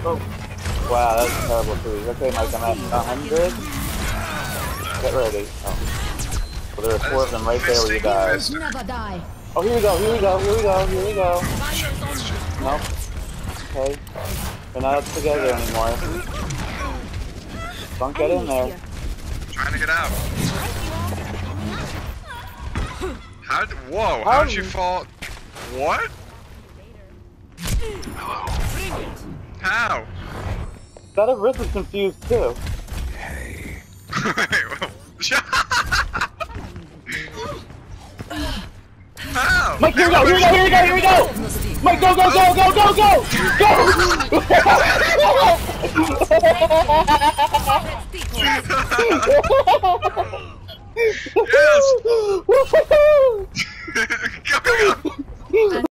Wow, that was terrible too. Okay, Mike, I'm at 100. Get ready. Oh. Well, there are 4 of them right there where you died. Never die. Oh, here we go, here we go, here we go, here we go. Nope. Okay. We're not together anymore. Don't get in there. Trying to get out. Whoa, how'd you fall? What? How? That Rift was confused too. Hey. How? Mike, here we go, here we go, here we go, here we go! Mike, go, go, go, go, go, go! Go! Yes!